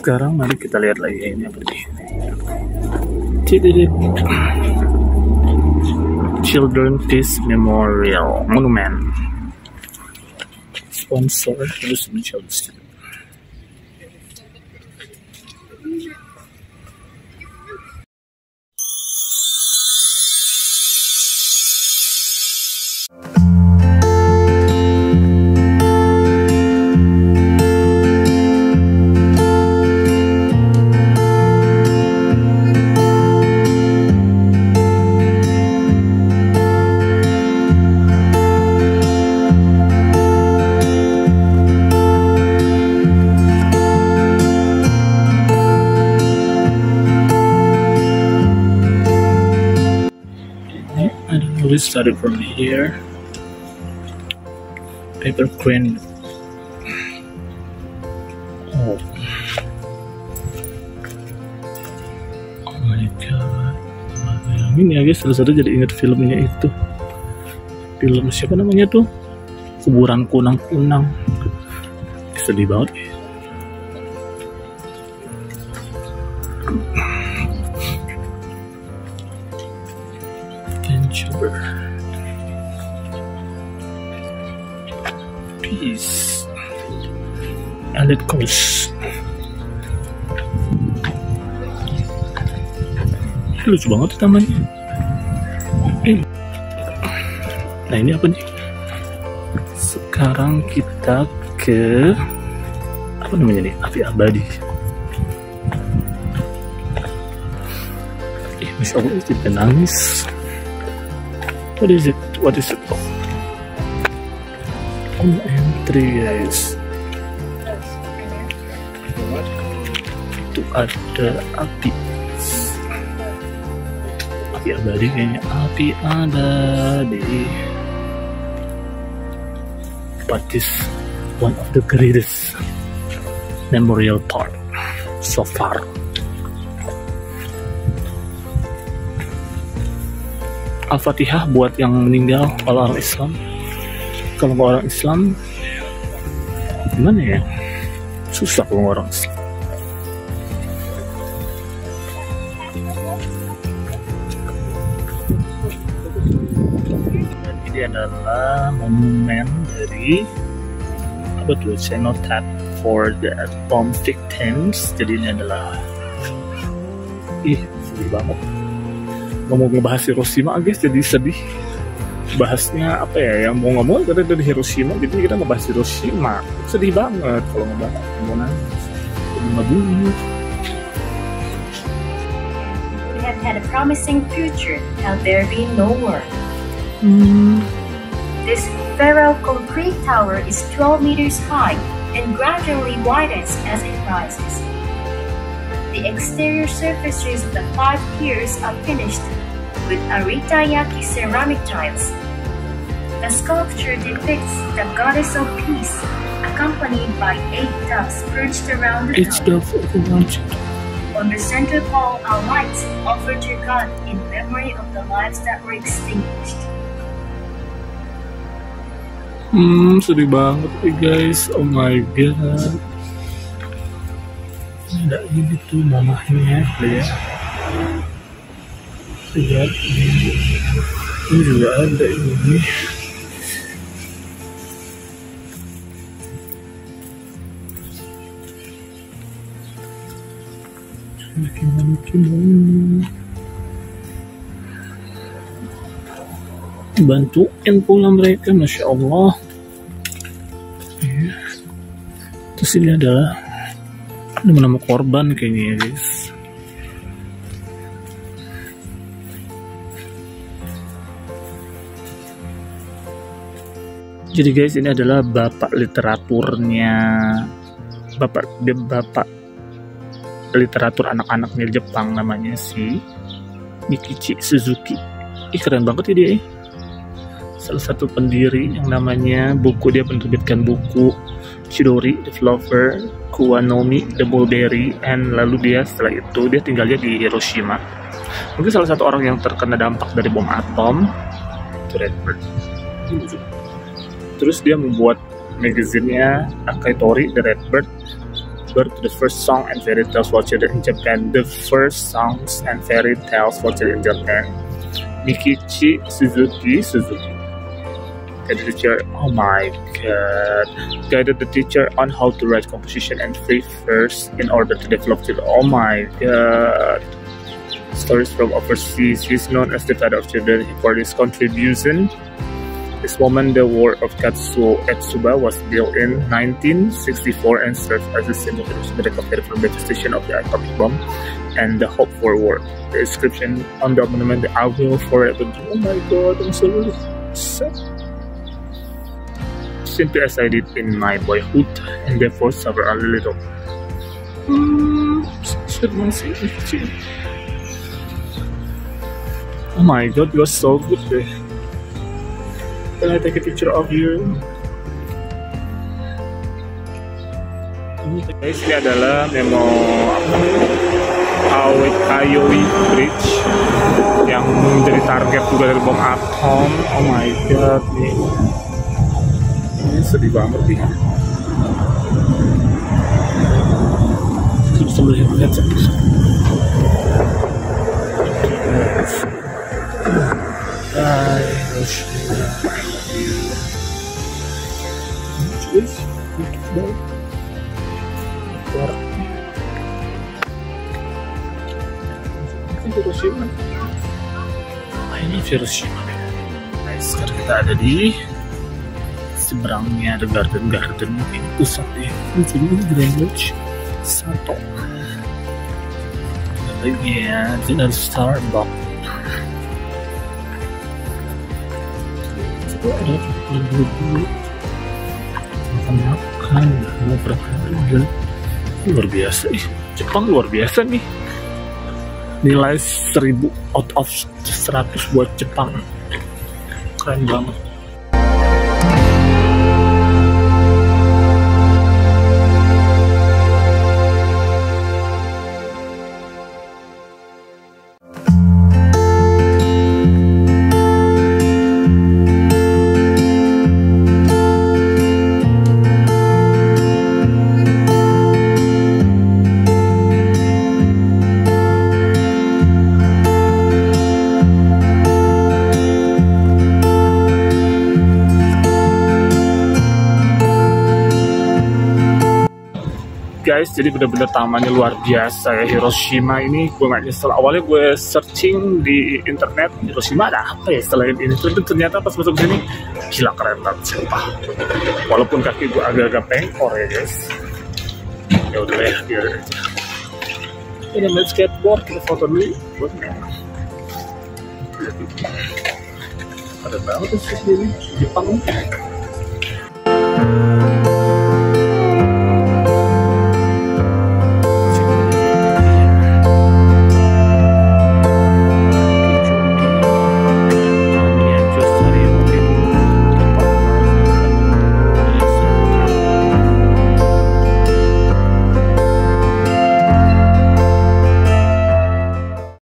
Sekarang mari kita lihat lagi ini apa nih. Tididit. Children Peace Memorial Monument. Sponsor Muslim Children. We started from here. Paper crane. Oh my god. Ini ya guys, salah satu jadi ingat filmnya itu. Film siapa namanya tuh? Kuburan Kunang-Kunang. Sedih banget ya. Peace. Elite Coast. Lucu banget tamannya. Nah ini apa nih? Sekarang kita ke apa namanya nih? Api abadi. Masya Allah, kita nangis. What is it? What is it? Oh, entry guys. Itu ada api. Api abadi kayaknya. Api abadi. But this one of the greatest memorial park so far. Al-Fatihah buat yang meninggal kalau orang Islam. Kalau orang Islam gimana ya? Susah kalau orang Islam. Ini adalah monumen dari apa tuh? Cenotaph for the bomb victims. Jadi ini adalah sedih banget. Mau ngebahas Hiroshima guys, jadi sedih. Bahasnya apa ya, yang mau ngomong dari Hiroshima, jadi kita ngebahas Hiroshima. Sedih banget kalau ngebahas. Mau nangis, ngebunyi. We have had a promising future, have there been no war. This feral concrete tower is 12 meters high and gradually widens as it rises. The exterior surfaces of the 5 piers are finished with aritayaki ceramic tiles. The sculpture depicts the goddess of peace, accompanied by 8 doves perched around the tower. On the center pole are lights offered to God in memory of the lives that were extinguished. Sedih banget nih guys. Oh my god. Ada ini tuh mamahnya ya. Lihat ini juga ada ini. Bantuin pula mereka, Masya Allah ya. Terus ini adalah nama korban kayaknya ya guys. Jadi guys, ini adalah bapak literaturnya, bapak literatur anak-anaknya Jepang, namanya si Mikichi Suzuki. Keren banget ya dia. Salah satu pendiri yang namanya dia menerbitkan buku Chidori the Flower, Kuwanomi the Mulberry, and lalu dia setelah itu dia tinggalnya di Hiroshima. Mungkin salah satu orang yang terkena dampak dari bom atom itu Redbird. Terus dia membuat magazinnya Akaitori the Redbird, birth to the first song and fairy tales for children in Japan. The first songs and fairy tales for children in Japan. Mikichi Suzuki. Guided the teacher. Oh my god! Guided the teacher on how to write composition and free verse in order to develop children. Oh my god! Stories from overseas. He is known as the father of children for his contribution. This moment, the world of Katsuo Etsuba was built in 1964 and served as a symbol of the recovery from the devastation of the atomic bomb and the hope for war. The inscription on the monument, I will forever do. Oh my god, I'm so really sad. Simply as I did in my boyhood, and therefore suffer a little. Oh my god, you are so good there. Can I take a picture of you? Guys, ini adalah memo Aoi Bridge yang menjadi target juga dari bom atom. Oh my god, nih. Ini sedih banget nih. Terus sebelum lihat Hiroshima. Ini Hiroshima. Nah, sekarang kita ada di seberangnya ada garden ini pusatnya. Ini Grand Lodge Sato. Lagi ya, itu ada Starbucks. Ada dulu makan mau berapa luar biasa nih. Jepang luar biasa nih, nilai 1000 out of 100 buat Jepang, keren banget. Guys, jadi bener-bener tamannya luar biasa ya. Hiroshima ini gue gak nyesel. Awalnya gue searching di internet Hiroshima ada apa ya selain ini, ternyata pas masuk sini gila keren banget sumpah. Walaupun kaki gue agak-agak pengkor ya guys. Ya udah ya, biar aja. Ini main skateboard, kita foto dulu. Ada banget sih ini Jepang.